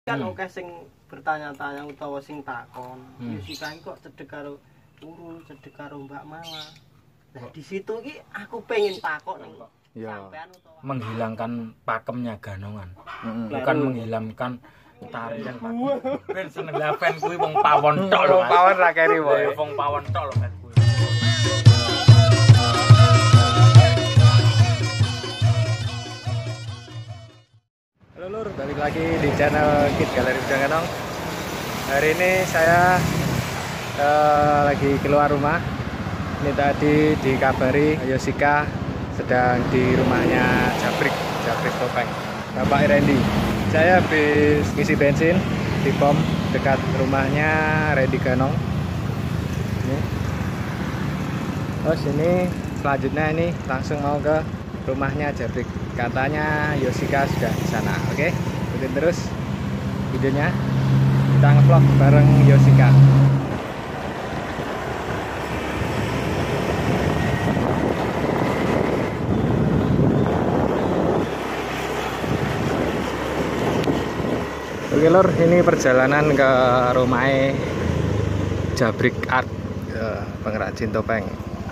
kan oke sing bertanya-tanya utawa sing takon. Yosika kok cedhek karo Urul, cedhek karo Mbak Mala. Nah, di situ iki aku pengen takok ning sampean utawa menghilangkan pakemnya Ganongan. Bukan menghilangkan tarian Pak. Ben seneng lah fan kuwi wong pawon tok lho. Wong pawon ra keri wae. Wong pawon tok lho fan kuwi. Halo Lur, balik lagi di channel Kid Galeri Ganong. Hari ini saya lagi keluar rumah. Ini tadi dikabari Yosika sedang di rumahnya Jabrik Topeng, Bapak Randy. Saya habis ngisi bensin di pom dekat rumahnya Randy Ganong. Ini. Terus ini selanjutnya ini langsung mau ke rumahnya Jabrik. Katanya Yosika sudah di sana. Oke, ikutin terus videonya. Kita ngevlog bareng Yosika. Oke Lur, ini perjalanan ke rumahnya Jabrik Art, pengrajin topeng.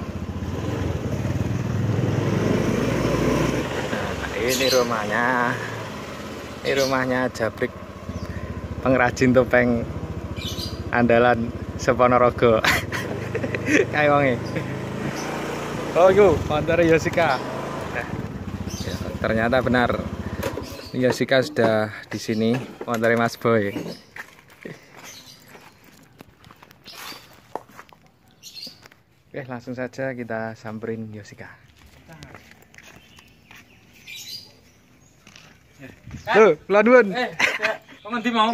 Ini rumahnya Jabrik, pengrajin topeng andalan Seponorogo. Kayak wonge. Oh yuk, motor Yosika. Nah, ya, ternyata benar Yosika sudah di sini, motor Mas Boy. Oke, langsung saja kita samperin Yosika. Tuh, laduan. Kok ngendi mau?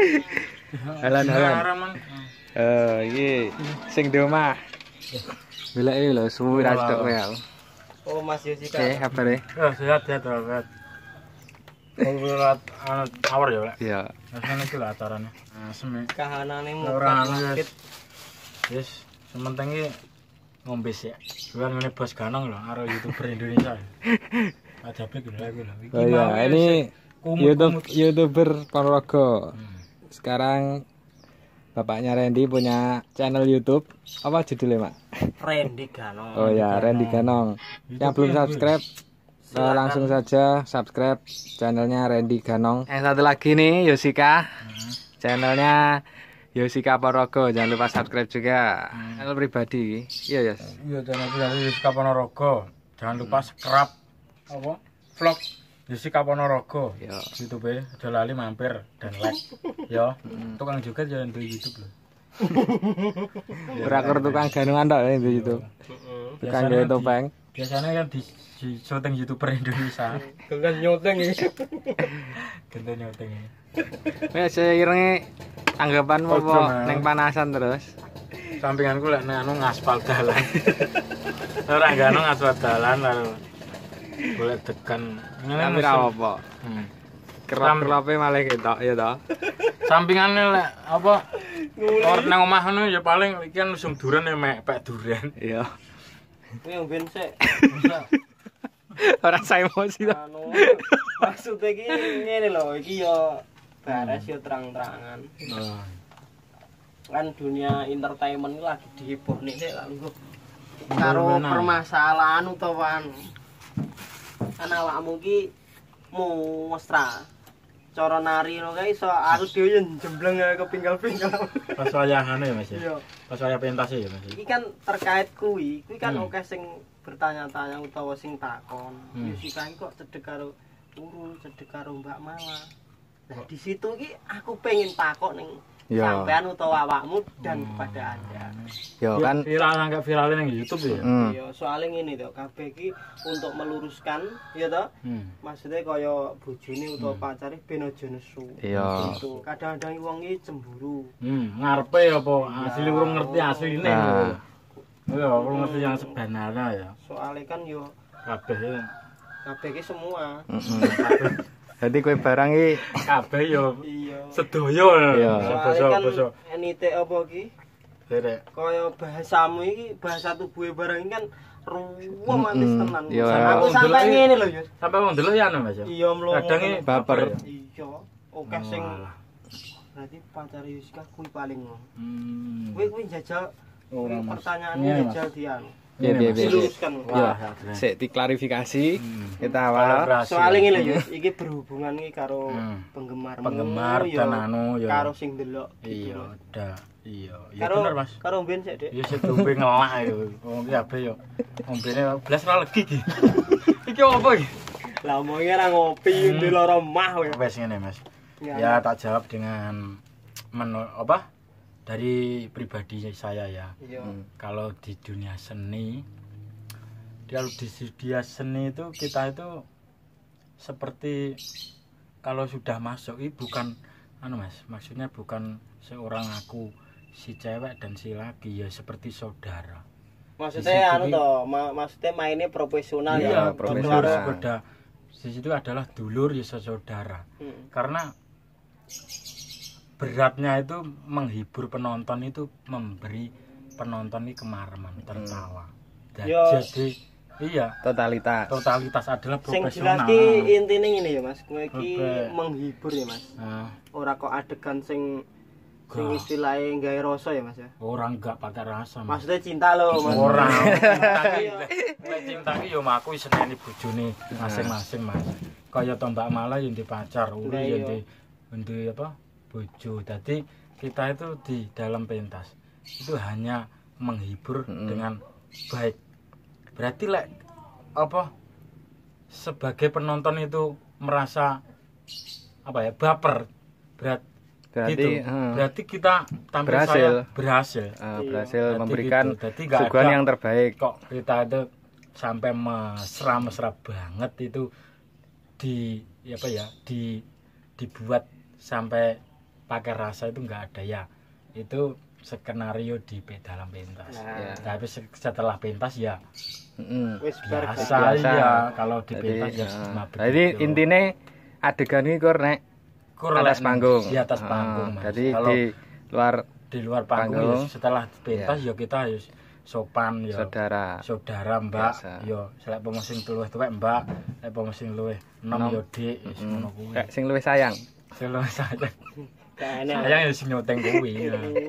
Halan. Iki sing di omah. Goleki lho suwi ra tok kowe. Oh, Mas Yosika. Oke, kabare? Sehat. Ngurut awar ya, Lek. Iya. Rasane iki lho acarane. Asem. Kahanane Ora sakit. Wis, sementing iki ngombe sik. Bukan ngene Bos Ganong lho, karo YouTuber Indonesia. Jabrik lho aku lho. Oh iya, ini YouTuber Ponorogo. Sekarang bapaknya Randy punya channel YouTube. Apa judulnya, Mak? Randy Ganong. Oh ya, Randy Ganong. Yang belum subscribe, langsung saja subscribe channelnya Randy Ganong. Yang satu lagi nih, Yosika. Channelnya Yosika Ponorogo. Jangan lupa subscribe juga. Channel pribadi. Iya, Yos. Iya, channel Yosika Ponorogo. Jangan lupa subscribe apa? Vlog Yosika Ponorogo. Yo. YouTube aja lali mampir dan like. Yo, tukang joget jangan di YouTube loh. Berakur tukang ganungan tok ya di YouTube. Tukang gawe topeng. Biasanya kan di syuting YouTuber Indonesia. Dengan nyoteng iki. Gento nyuting. Wes saya irenge tanggapan apa neng panasan terus. Sampinganku lek anu ngaspal dalan. Ora gano ngaspal dalan lalu boleh tekan Tapi ra apa. Kerap-kerape malah ketok ya toh. Sampingane lek apa or nang omah ngono ya paling iki kan usum duren ya mek pek duren. Iya. Kuwi yang ben sik. Ora saya emosi to. Anu, maksudnya iki ngene lho, iki yo beres yo terang-terangan. Kan dunia entertainment lagi diheboh nih sik lho. Karo permasalahan utawa kan awakmu ki mesra. Cara nari lho kae iso aku dhewe jembleng kepinggal-pinggal. Pas wayahane ya Mas. Iya. Pas wayah pentase ya Mas. Iki kan terkait kuwi kan oke sing bertanya-tanya utawa sing takon. Yosika kok cedhek karo Urul, cedhek karo Mbak Mala. Nah, di situ iki aku pengen takok ning sampean utawa awakmu dan kepada Anda. Yo kan viral nang viralin ning YouTube ya. Iya, soalnya ngene to, kabeh iki untuk meluruskan ya to. Maksudnya kaya bojone utawa pacare ben aja nesu. Iya. Gitu. Kadang-kadang wong iki cemburu. Ngarepe apa asli urung ngerti asline. Iya, urung ngerti yang sebenarnya ya. Soalnya kan yo Kabeh iki semua. Jadi kue barang iki kabeh yo Iya. sedaya. Iya. Basa-basa. Enite apa iki? Derek. Kaya bahasamu iki, bahasa tubuhe barang iki kan ruwet manis tenan. Iya. Aku sampai ngene lho, Yus. Sampai wong delok ya anu Mas ya. Iya mlongo. Kadang baper. Iya. Oke sing Berarti pacar Yusika kuwi paling ngono. Hmm. Kuwi jajal Ora, Mas. pertanyaannya Iya, Mas. jajal dian. Piye piye piye. Diluruskan. Yo, Wah, sik diklarifikasi kita Kalau awal. berhasil. Soale ngene lho Yus, iki berhubungan iki karo penggemarmu. Penggemar dan anu ya. Karo sing delok. Iya, udah. Iya, ya Karo bener, Mas. karo mben sik, Dik. Ya sedombe ngelak ya. Wong iki ape yo. Ombene blas ra legi iki. Iki opo iki? Lah omonge ra ngopi ndi lara mah kowe. Wes ngene, Mas. Ya tak jawab dengan apa? Dari pribadi saya ya. Iya. Kalau di dunia seni, kalau di dunia seni itu kita itu seperti kalau sudah masuk itu bukan anu Mas, maksudnya bukan seorang aku si cewek dan si laki ya seperti saudara. Maksudnya anu toh, maksudnya mainnya profesional Iya, ya. profesional. Di situ adalah dulur ya saudara. Karena beratnya itu menghibur penonton itu memberi penonton ini kemaraman, tertawa. Jadi iya, Totalitas adalah Sing profesional. jelas ki intine ngene ya Mas, kowe iki menghibur ya Mas. Ora kok adegan sing istilahnya gawe rasa ya Mas ya. Orang enggak pakai rasa. Mas. Maksudnya cinta loh Mas. Orang cinta ki yo aku seneni bojone masing-masing Mas. Kaya to Mbak Mala yo ndek pacar, Uri yo ndek apa? Bojo. Jadi kita itu di dalam pentas itu hanya menghibur dengan baik. Berarti apa sebagai penonton itu merasa apa ya baper berarti gitu. Berarti kita tampil berhasil memberikan gitu. suguhan yang terbaik. Kok kita itu sampai mesra banget itu dibuat sampai pakai rasa itu enggak ada ya. Itu skenario di dalam pentas. Tapi setelah pentas ya biasa ya kalau di pentas ya cuma begitu. Jadi intinya adegan ini nek atas panggung. Di atas panggung. Jadi kalau di luar panggung ya, setelah pentas ya kita ya sopan ya. Saudara Mbak ya selek pemosing luwih tuwek Mbak, lek pemosing luwih enom ya Dik, wis ngono kuwi. Kayak sing luwih sayang. Sayang ya sing nyoteng kuwi.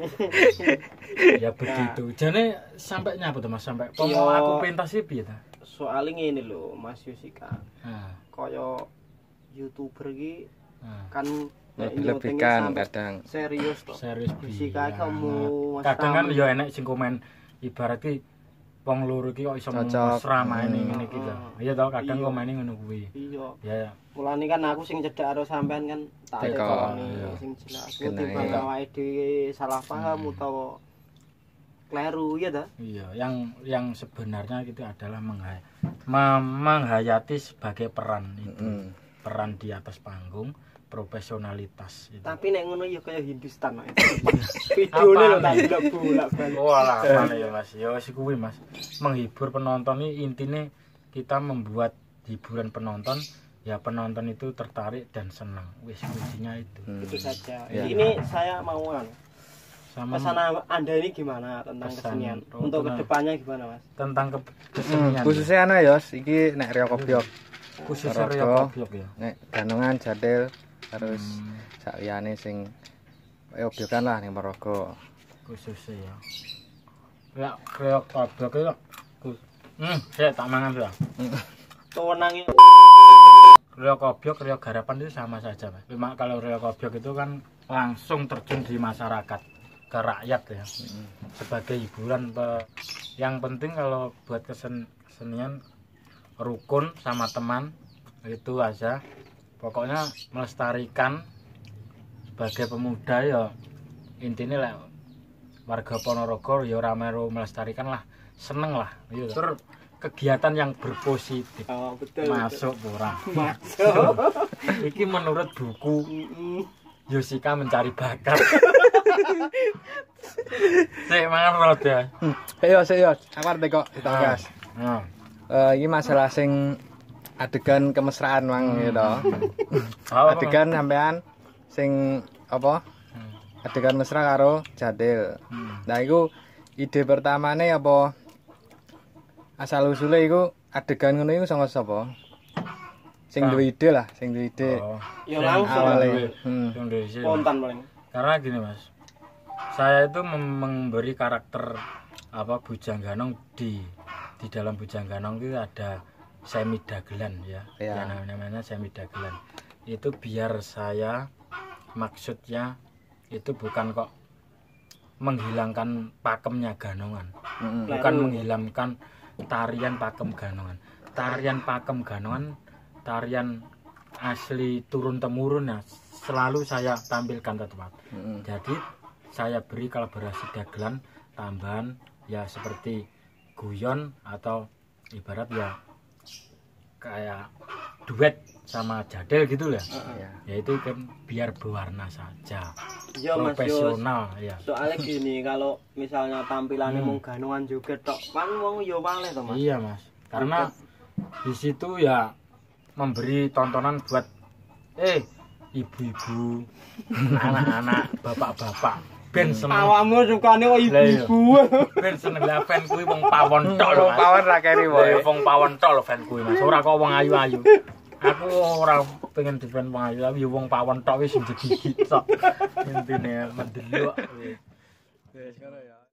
Ya begitu. Jane sampai nyapa to Mas sampai pomo aku pentas iki piye ta? Soale ngene lho Mas Yusika. Kaya YouTuber iki kan lebih-lebihkan kadang serius toh. Serius Yusika kamu kadang kan ya enek sing komen ibaratnya wong loro iki kok iso mesra main ngene iki lho. Iya toh kadang komene ngono kuwi. Iya. Ya. Mulane kan aku sing cedhak karo sampean kan tak tekoni sing jelas. Ketimbang awake dhewe salah paham utawa kleru ya ta? Iya, yang sebenarnya itu adalah menghayati sebagai peran itu. Peran di atas panggung, profesionalitas itu. Tapi nek ngono ya kaya Hindustan kok. Videone lho tak bolak-balik. Walah, mana ya Mas? Ya wis kuwi Mas. Menghibur penonton ini intinya kita membuat hiburan penonton, ya penonton itu tertarik dan senang. Wis kuncinya itu. Itu saja. Ini saya mau kesan Anda ini gimana tentang kesenian? Untuk kedepannya gimana Mas? Tentang kesenian. Khususnya ana ya, iki nek Rio Kobyok. Khususnya Rio Kobyok ya. Nek Ganongan Jadil terus sak liyane sing obyokan lah ning Morogo. Khususnya ya. Ya Rio Kobyok ya. Saya tak mangan sudah. Kewenange Rio Kobyok, Rio Garapan itu sama saja Mas. Cuma kalau Rio Kobyok itu kan langsung terjun di masyarakat, ke rakyat ya. Sebagai hiburan yang penting kalau buat kesenian rukun sama teman itu aja. Pokoknya melestarikan sebagai pemuda ya intinya lah warga Ponorogo ya ramero melestarikan lah, seneng lah gitu. Terus kegiatan yang berpositif. Betul. Masuk ora. Masuk. Iki menurut buku Yusika Mencari Bakat. Sik mangan rot ya. Ayo, aku arep kok ditagas. Iki masalah sing adegan kemesraan mang gitu. Adegan sampean sing apa? Adegan mesra karo Jadil. Nah iku ide pertamane apa? Asal usule iku adegan ngono iku saka sapa? Sing duwe ide lah, sing duwe ide. Oh, Ya yang langsung awalnya. yang dari sini. spontan paling. Karena gini Mas, saya itu memberi karakter apa Bujang Ganong di dalam Bujang Ganong itu ada semi dagelan ya, Ya. yang namanya semi dagelan. Itu biar saya maksudnya itu bukan kok menghilangkan pakemnya Ganongan, bukan menghilangkan tarian pakem Ganongan. Tarian pakem Ganongan, tarian asli turun temurun ya, selalu saya tampilkan tetap. Jadi saya beri kolaborasi dagelan tambahan ya seperti guyon atau ibarat ya kayak duet sama jadel gitu ya. Yaitu kan biar berwarna saja. Iya Mas Yos. Profesional ya. Soalnya gini, kalau misalnya tampilannya mung Ganongan juga tok, kan wong yo waleh to Mas. Iya Mas. Karena di situ ya memberi tontonan buat ibu-ibu, anak-anak, bapak-bapak. Ben seneng. Awakmu sukane kok ibu-ibu. Ben seneng lah fan kuwi wong pawon tok lho. Mas. Pawon ra keri wae. Wong pawon tok lho fan kuwi Mas. Ora kok wong ayu-ayu. Aku ora pengen dipen wong ayu, tapi wong pawon tok wis njegigi tok. Intine mendelok. Wis ngono ya.